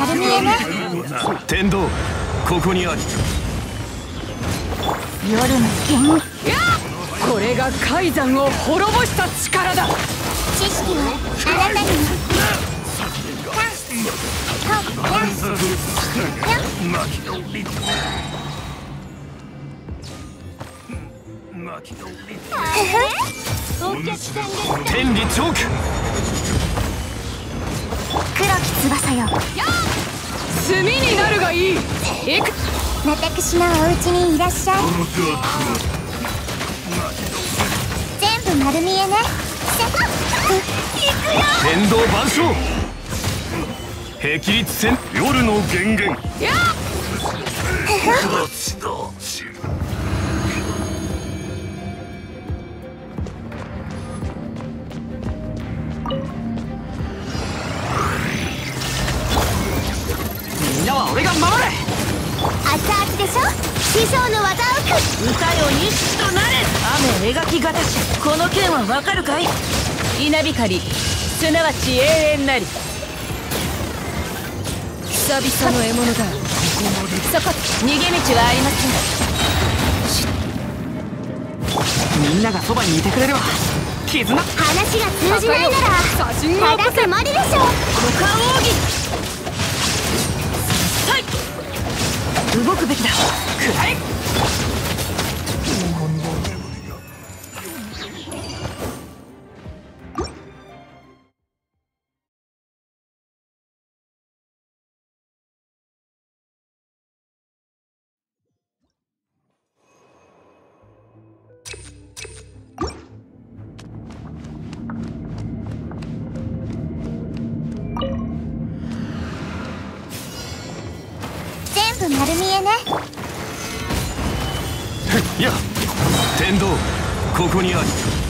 丸見えね。 天道ここにあり。 夜の剣。 これが海山を滅ぼした力だ。 知識はあなたにも。 天理チョーク。 黒き翼よ。 炭になるがいい。行く。 私のお家にいらっしゃい。全部丸見えね。 天道万象。霹靂戦。夜の源源。 みんなは俺が守れ。 熱々でしょ。師匠の技を歌よ錦となれ。雨描きがたし。この剣はわかるかい。稲光すなわち永遠なり。久々の獲物だ。そこ逃げ道はありません。みんながそばにいてくれるわ。絆。 話が通じないならただ迫りでしょ。 股間奥義。動くべきだ。くらえ。 全部丸見えね。 いや天道ここにあり。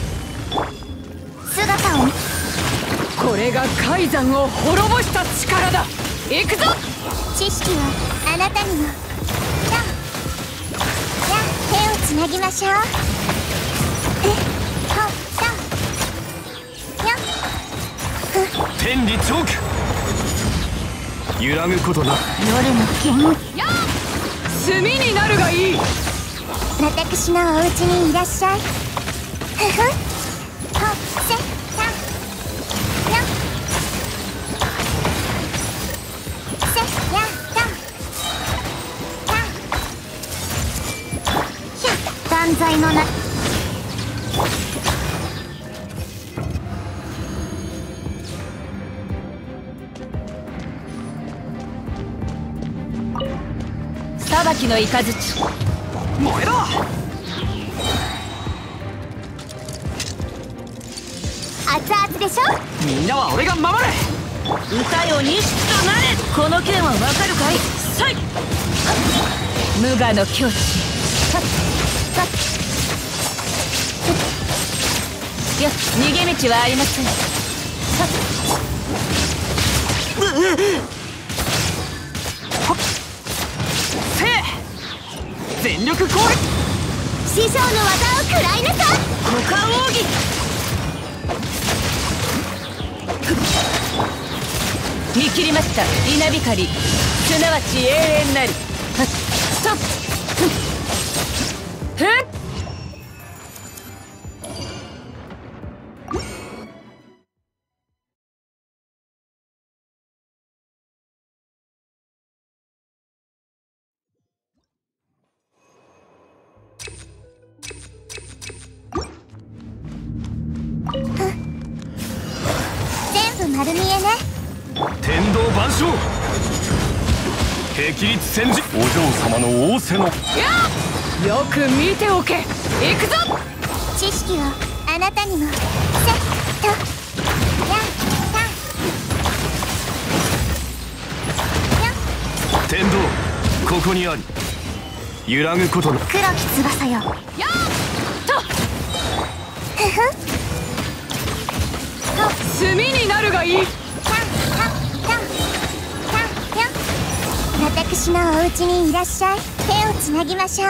姿を。 これが海山を滅ぼした力だ。行くぞ。 知識はあなたにも。じゃあ手をつなぎましょう。 天理チョーク。揺らぐことな。 夜の剣。 炭になるがいい。 私のお家にいらっしゃい。断罪のな。 裁きの雷。燃えろ。 熱々でしょ。 みんなは俺が守れ。歌よ錦となれ。この剣はわかるかい。さい。無我の境地。いや逃げ道はありません。全力攻撃。 師匠の技を食らいなさい。 股間奥義。見切りました。稲光すなわち永遠なり。ストップ。 全部丸見えね。 天道万象。霹靂戦時。お嬢様の仰せの。 よく見ておけ。行くぞ。 知識をあなたにも。 天道ここにあり。揺らぐことな。 黒き翼よ。 炭になるがいい。 私のお家にいらっしゃい。手をつなぎましょう。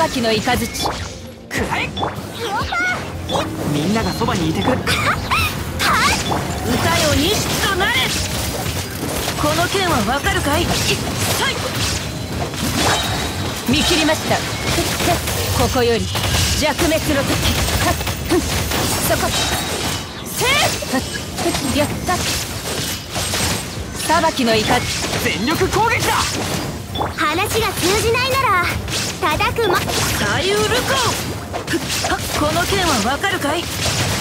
きの雷くらえ。みんながそばにいてくれ。歌よ西となれ。この剣はわかるかい。見切りました。ここより弱滅の時。そこせーやった。裁きの怒り全力攻撃だ。 話が通じないなら叩くま。 サイウルコこの剣はわかるかい。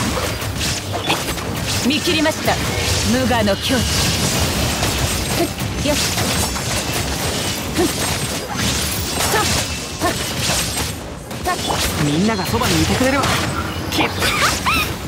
見切りました。無我の境地。よしみんながそばにいてくれるわ。